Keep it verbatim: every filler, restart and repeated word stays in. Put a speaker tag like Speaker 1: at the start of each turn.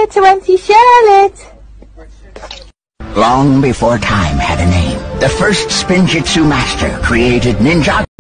Speaker 1: it, Auntie Charlotte.
Speaker 2: Long before time had a name, the first Spinjitzu master created ninja